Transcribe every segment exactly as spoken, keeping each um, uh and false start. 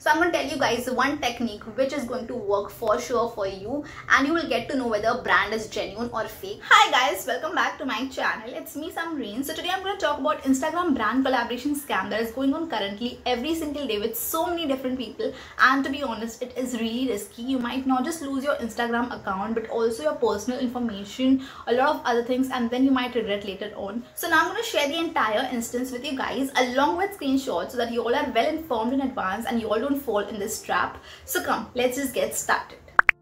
So I'm going to tell you guys one technique which is going to work for sure for you, and you will get to know whether a brand is genuine or fake. Hi guys, welcome back to my channel. It's me Samreen. So today I'm going to talk about Instagram brand collaboration scam that is going on currently every single day with so many different people, and to be honest, it is really risky. You might not just lose your Instagram account but also your personal information, a lot of other things, and then you might regret later on. So now I'm going to share the entire instance with you guys along with screenshots so that you all are well informed in advance and you all don't fall in this trap. So come, let's just get started.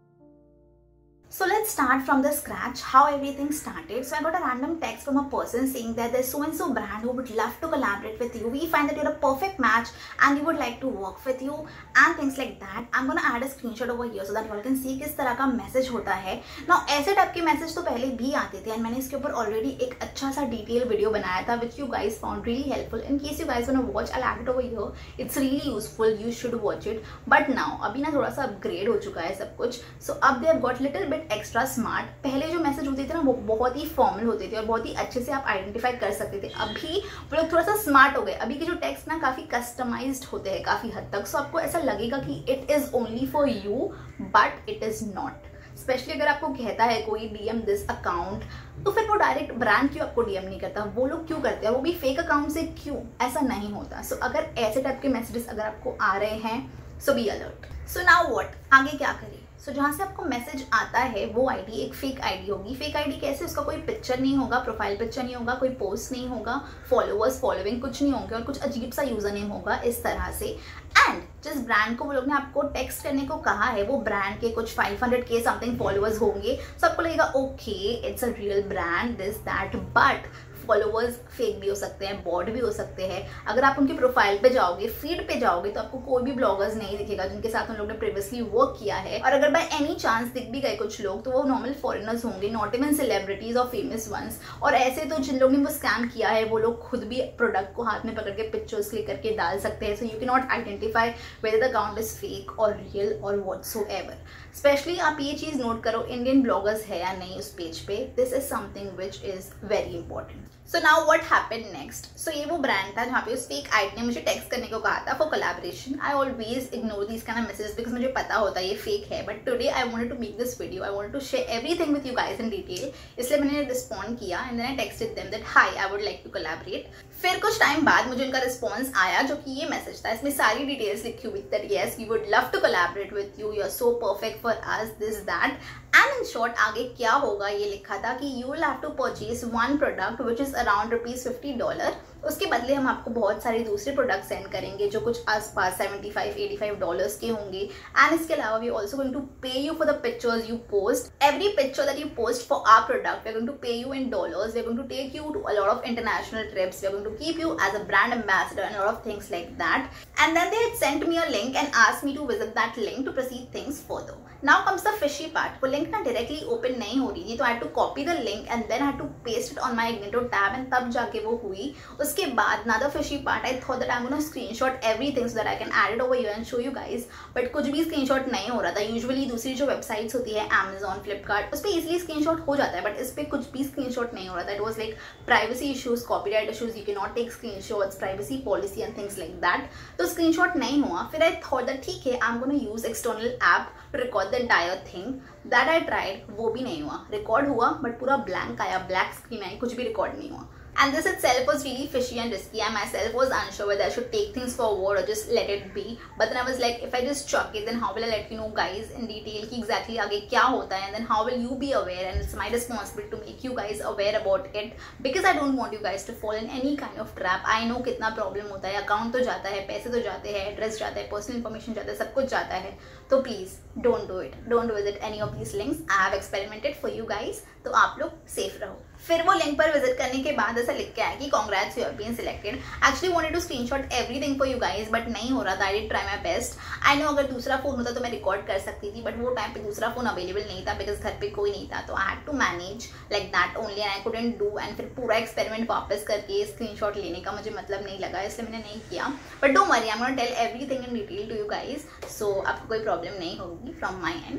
So let's start from the scratch, how everything started. So I got a random text from a person saying that there's so and so brand who would love to collaborate with you. We find that you're a perfect match and we would like to work with you and things like that. I'm gonna add a screenshot over here so that you all can see किस तरह का message होता है. Now ऐसे type के message तो पहले भी आते थे and मैंने इसके ऊपर ऑलरेडी एक अच्छा सा डिटेल वीडियो बनाया था which you guys found really helpful. In case you guys wanna watch, I'll add it over here. It's really useful. You should watch it. But now अभी ना थोड़ा सा अपग्रेड हो चुका है सब कुछ. So अब they have got little bit extra smart. पहले जो मैसेज होते थे ना वो बहुत ही फॉर्मल होते थे और बहुत ही अच्छे से आप आइडेंटिफाई कर सकते थे. अभी वो लोग थोड़ा सा स्मार्ट हो गए. अभी के जो टेक्स्ट ना काफी कस्टमाइज्ड होते हैं काफी हद तक. सो आपको ऐसा लगेगा कि it is only for you but it is not. Specially अगर आपको कहता है कोई डीएम दिस अकाउंट, तो फिर वो डायरेक्ट ब्रांड क्यों आपको डीएम नहीं करता? वो लोग क्यों करते हैं? वो भी फेक अकाउंट से क्यों? ऐसा नहीं होता. सो so, अगर ऐसे टाइप के मैसेजेस अगर आपको आ रहे हैं, so be alert. So now what, आगे क्या करें? सो so, जहाँ से आपको मैसेज आता है वो आईडी एक फेक आईडी होगी. फेक आईडी कैसे? उसका कोई पिक्चर नहीं होगा, प्रोफाइल पिक्चर नहीं होगा, कोई पोस्ट नहीं होगा, फॉलोअर्स फॉलोइंग कुछ नहीं होंगे और कुछ अजीब सा यूजर नेम होगा इस तरह से. एंड जिस ब्रांड को वो लोग ने आपको टेक्स्ट करने को कहा है वो ब्रांड के कुछ फाइव हंड्रेड के समथिंग फॉलोअर्स होंगे. सो आपको लगेगा okay it's a real brand this that, but followers fake भी हो सकते हैं, बॉट भी हो सकते हैं. अगर आप उनके प्रोफाइल पे जाओगे, फीड पे जाओगे, तो आपको कोई भी ब्लॉगर्स नहीं दिखेगा जिनके साथ उन लोगों ने प्रीवियसली वर्क किया है. और अगर बाय एनी चांस दिख भी गए कुछ लोग तो वो नॉर्मल फॉरेनर्स होंगे, नॉट इवन सेलिब्रिटीज और फेमस वंस. और ऐसे तो जिन लोगों ने वो स्कैम किया है वो लोग खुद भी प्रोडक्ट को हाथ में पकड़ के पिक्चर्स क्लिक करके डाल सकते हैं. So you can not identify whether the account is fake और रियल और व्हाटसोएवर. स्पेशली आप ये चीज नोट करो, इंडियन ब्लॉगर्स है या नहीं उस पेज पे. This is something which is very important. So now what happened next. So ये वो ब्रांड था जहाँ पे उस फेक आईडी ने मुझे टेक्स्ट करने को कहा था for collaboration. I always ignore this kind of messages because मुझे पता होता है ये फेक है. But today I wanted to make this video. I wanted to share everything with you guys in detail. इसलिए मैंने रिस्पॉन्ड किया and then I texted them that hi I would like to collaborate. फिर कुछ time बाद मुझे उनका response आया जो कि ये मैसेज था. इसमें सारी डिटेल्स लिखी हुई that yes we would love to collaborate with you, you are so perfect for us this that. And in short आगे क्या होगा ये लिखा था कि you will have to purchase one product which is around rupees fifty dollar. उसके बदले हम आपको बहुत सारे दूसरे प्रोडक्ट सेंड करेंगे जो कुछ आसपास seventy five eighty five dollars के होंगे. एंड इसके अलावा we also going to pay you for the pictures you post. Every picture that you post for our product we are going to pay you in dollars. We are going to take you to a lot of international trips. We are going to keep you as a brand ambassador and lot of things like that. And then they had sent me a link and asked me to visit that link to proceed things further. Now comes the fishy part. वो link ना directly open नहीं हो रही थी, तो I had to copy the link and then I had to paste it on my incognito tab and तब जाके वो हुई. उसके बाद ना the fishy part, I thought that I'm gonna screenshot everything so that I can add it over here and show you guys. But कुछ भी screenshot नहीं हो रहा था. Usually दूसरी जो websites होती है Amazon, Flipkart, उस पे easily screenshot हो जाता है, but इस पे कुछ भी screenshot नहीं हो रहा था. It was like privacy issues, copyright issues, you cannot take screenshots, privacy policy and things like that. तो screenshot नहीं हुआ. फिर I thought that ठीक है I'm gonna use external app to record the entire thing. That I tried, वो भी नहीं हुआ. Record हुआ but पूरा blank आया, black screen आई, कुछ भी record नहीं हुआ. And this itself was really fishy and risky. I myself was unsure whether I should take things forward or just let it be. But then I was like, if I just chuck it, then how will I let you know guys in detail कि exactly आगे क्या होता है, and then how will you be aware? And it's my responsibility to make you guys aware about it because I don't want you guys to fall in any kind of trap. I know कितना problem होता है. Account तो जाता है, पैसे तो जाते हैं, एड्रेस जाता है, पर्सनल इन्फॉर्मेशन जाता है, सब कुछ जाता है. तो please don't do it. Don't visit any of these links. I have experimented for you guys. तो आप लोग सेफ रहो. फिर वो लिंक पर विजिट करने के बाद ऐसा लिख के आया कि congrats you have been selected. Actually wanted to screenshot everything for you guys but नहीं हो रहा था. I did try my best. I know अगर दूसरा फोन होता तो मैं रिकॉर्ड कर सकती थी, बट वो टाइम पे दूसरा फोन अवेलेबल नहीं था बिकॉज घर पे कोई नहीं था. तो I had to manage like that only and I couldn't do. And फिर पूरा एक्सपेरिमेंट वापस करके स्क्रीनशॉट लेने का मुझे मतलब नहीं लगा, इसलिए मैंने नहीं किया. But don't worry, I am gonna tell everything in detail to you guys, so आपको कोई प्रॉब्लम नहीं होगी from my end.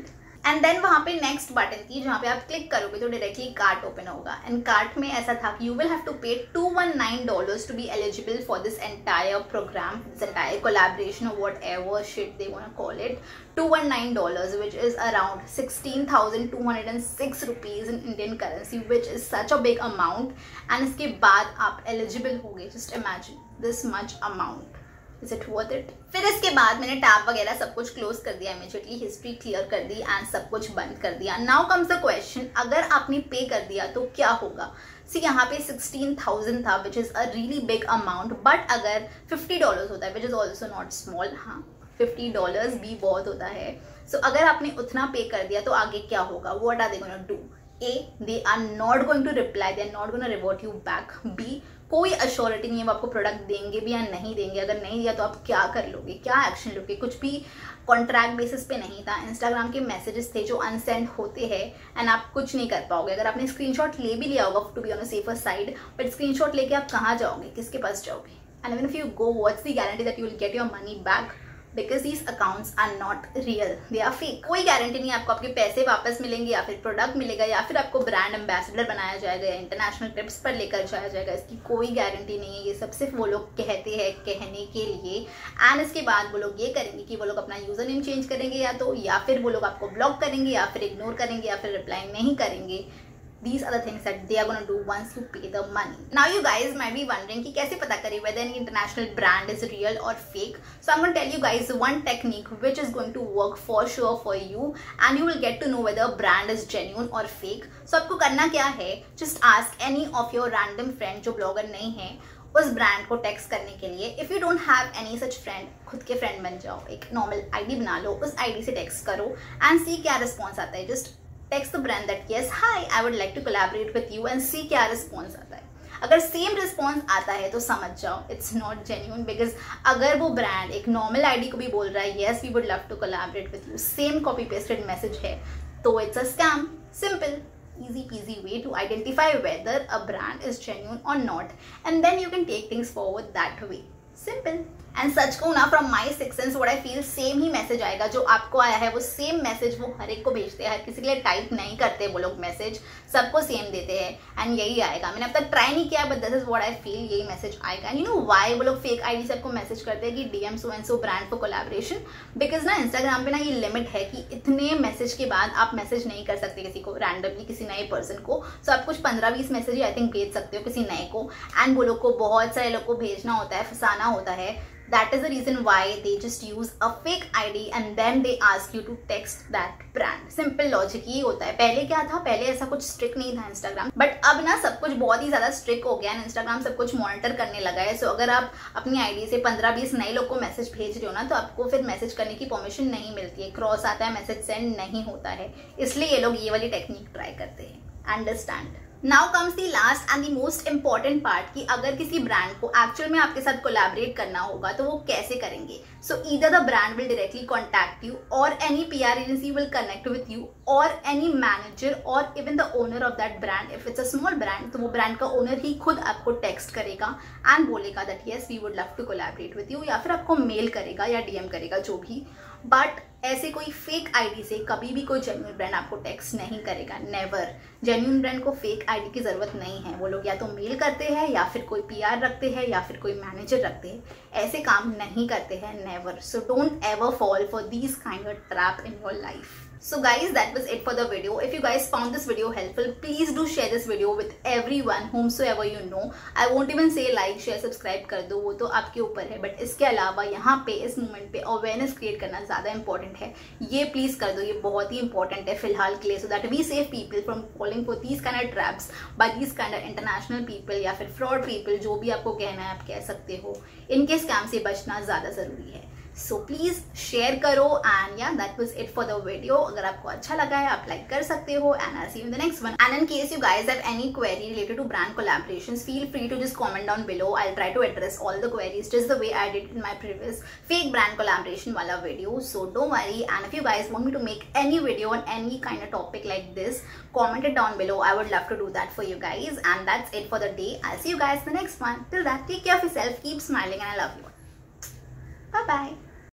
And then वहाँ पे नेक्स्ट बटन थी जहाँ पे आप क्लिक करोगे तो डायरेक्टली कार्ट ओपन होगा। एंड कार्ट में ऐसा था कि you will have to pay two one nine dollars to be eligible for this entire program, this entire collaboration और whatever shit they want to call it. Two one nine dollars which is around sixteen thousand two hundred and six rupees in Indian currency, which is such a big amount. And इसके बाद आप eligible हो गए। Just imagine this much amount, is it worth it? फिर इसके बाद मैंने tab वगैरह सब कुछ क्लोज कर दिया, इमीडिएटली हिस्ट्री क्लियर कर दी एंड सब कुछ बंद कर दिया। नाउ कम्स द क्वेश्चन, अगर आपने पे कर दिया तो क्या होगा? सी यहाँ पे सिक्सटीन थाउजेंड था which is a really big amount, but अगर फिफ्टी डॉलर्स होता है which is also not small, हाँ फिफ्टी डॉलर्स भी बहुत होता है। सो so, अगर आपने उतना पे कर दिया तो आगे क्या होगा? What are they gonna do? A, they are not going to reply, they are not gonna revert you back. B, कोई अश्योरिटी नहीं है वो आपको प्रोडक्ट देंगे भी या नहीं देंगे। अगर नहीं दिया तो आप क्या कर लोगे, क्या एक्शन लोगे? कुछ भी कॉन्ट्रैक्ट बेसिस पे नहीं था, इंस्टाग्राम के मैसेजेस थे जो अनसेंड होते हैं एंड आप कुछ नहीं कर पाओगे। अगर आपने स्क्रीनशॉट ले भी लिया होगा to be on a safer side, but screenshot लेके आप कहाँ जाओगे, किसके पास जाओगे? And even if you go, what's the guarantee that you will get your money back? Because these accounts are not real, they are fake. कोई guarantee नहीं आपको आपके पैसे वापस मिलेंगे या फिर प्रोडक्ट मिलेगा या फिर आपको ब्रांड एम्बेसडर बनाया जाएगा या इंटरनेशनल ट्रिप्स पर लेकर जाया जाएगा, इसकी कोई गारंटी नहीं है। ये सब सिर्फ वो लोग कहते हैं कहने के लिए। एंड इसके बाद वो लोग ये करेंगे कि वो लोग अपना यूजर नेम चेंज करेंगे या तो, या फिर वो लोग आपको ब्लॉक करेंगे या फिर इग्नोर करेंगे या फिर रिप्लाई नहीं करेंगे। These are the things that they are going to do once you pay the money. Now you guys might be wondering कि कैसे पता करें whether any international brand is real or fake. So I'm going to tell you guys one technique which is going to work for sure for you and you will get to know whether a brand is genuine or fake. So आपको करना क्या है? Just ask any of your random friend जो blogger नहीं है उस brand को text करने के लिए। If you don't have any such friend, खुद के फ्रेंड बन जाओ, एक नॉर्मल आईडी बना लो, उस आईडी से टेक्स्ट करो एंड सी क्या रिस्पॉन्स आता है। Just text the brand that yes hi I would like to collaborate with you and see क्या रिस्पॉन्स आता है। अगर सेम रिस्पॉन्स आता है तो समझ जाओ इट्स नॉट जेन्यून, बिकॉज अगर वो ब्रांड एक नॉर्मल आईडी को भी बोल रहा है yes we would love to collaborate with you, same copy pasted message है, तो it's a scam. Simple easy peasy way to identify whether a brand is genuine or not and then you can take things forward that way. Simple. And such को ना from my six sense what I feel, same ही message आएगा जो आपको आया है, वो same message वो हर एक को भेजते हैं, हर किसी के लिए टाइप नहीं करते वो लोग मैसेज, सबको सेम देते हैं एंड यही आएगा। मैंने अब तक ट्राई नहीं किया but this is what I feel, यही मैसेज आएगा। एंड यू नो व्हाई वो लोग फेक आईडी से आपको मैसेज करते हैं कि DM so and so brand for collaboration? Because ना इंस्टाग्राम पे ना ये लिमिट है कि इतने मैसेज के बाद आप मैसेज नहीं कर सकते किसी को रैंडमली, किसी नए पर्सन को। सो so, आप कुछ पंद्रह बीस मैसेज आई थिंक भेज सकते हो किसी नए को एंड वो लोग को बहुत सारे लोग को भेजना होता है, फंसाना होता है। That is the reason why they just use a fake I D and then they ask you to text that brand. Simple logic ये होता है। पहले क्या था, पहले ऐसा कुछ स्ट्रिक्ट नहीं था इंस्टाग्राम, बट अब ना सब कुछ बहुत ही ज्यादा स्ट्रिक्ट हो गया है। इंस्टाग्राम सब कुछ मॉनिटर करने लगा है। सो so, अगर आप अपनी आईडी से पंद्रह बीस नए लोग को मैसेज भेज रहे हो ना तो आपको फिर मैसेज करने की परमिशन नहीं मिलती है, क्रॉस आता है, मैसेज सेंड नहीं होता है। इसलिए ये लोग ये वाली टेक्निक ट्राई करते हैं। Understand? Now comes the last and the most important part कि अगर किसी ब्रांड को एक्चुअल में आपके साथ कोलैबोरेट करना होगा तो वो कैसे करेंगे। So either the brand will directly contact you or any PR agency will connect with you or any manager or even the owner of that brand. If it's a small brand तो वो brand का owner ही खुद आपको text करेगा and बोलेगा that yes we would love to collaborate with you, या फिर आपको मेल करेगा या डीएम करेगा, जो भी। बट ऐसे कोई फेक आईडी से कभी भी कोई जेन्युइन ब्रांड आपको टेक्स्ट नहीं करेगा, नेवर। जेन्युइन ब्रांड को फेक आईडी की जरूरत नहीं है। वो लोग या तो मेल करते हैं या फिर कोई पीआर रखते हैं या फिर कोई मैनेजर रखते हैं, ऐसे काम नहीं करते हैं, never. So don't ever fall for these kind of trap in your life. So guys, that was it for the video. If you guys found this video helpful, please do share this video with everyone whomsoever you know. I won't even say like, share, subscribe कर दो, वो तो आपके ऊपर है, but इसके अलावा यहाँ पे इस मोमेंट पे अवेयरनेस क्रिएट करना ज़्यादा इंपॉर्टेंट है। ये प्लीज कर दो, ये बहुत ही इंपॉर्टेंट है फिलहाल के लिए, so that we save people from following for these kind of traps by these kind of international people या फिर फ्रॉड पीपल, जो भी आपको कहना है आप कह सकते हो। इनके स्कैम से बचना ज़्यादा ज़रूरी है। सो प्लीज शेयर करो and yeah that was it for the video. अगर आपको अच्छा लगा है आप लाइक कर सकते हो and I see you in the next one. And in case you guys have any query related to brand collaborations, feel free to just comment down below. I will try to address all the queries just the way I did in my previous fake brand collaboration वाला video. So don't worry, and if you guys want me to make any video on any kind of topic like this, comment it down below. I would love to do that for you guys. And that's it for the day. I'll see you guys in the next one. Till that, take care of yourself, keep smiling, and I love you. Bye bye.